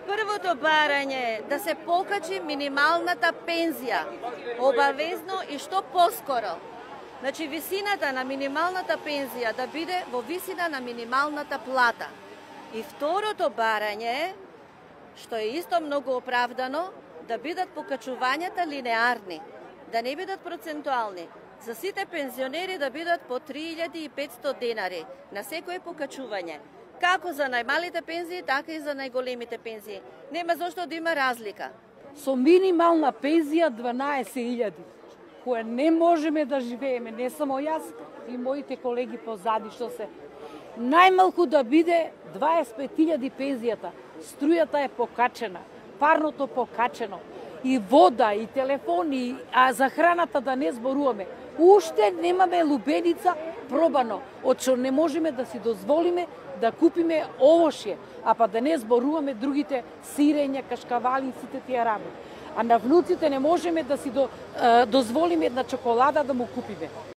Првото барање е да се покачи минималната пензија, обавезно и што поскоро. Значи, висината на минималната пензија да биде во висина на минималната плата. И второто барање е, што е исто многу оправдано, да бидат покачувањата линеарни, да не бидат процентуални. За сите пензионери да бидат по 3500 денари на секој покачување. Како за најмалите пензии, така и за најголемите пензии. Нема зошто да има разлика. Со минимална пензија 12.000, која не можеме да живееме, не само јас и моите колеги позади, што се. Најмалку да биде 25.000 пензијата. Струјата е покачена, парното покачено, и вода, и телефони, а за храната да не зборуваме. Уште немаме лубеница пробано, од што не можеме да си дозволиме да купиме овошје, а па да не зборуваме другите сирења, кашкавали и сите тие работи. А на внуците не можеме да си дозволиме една чоколада да му купиме.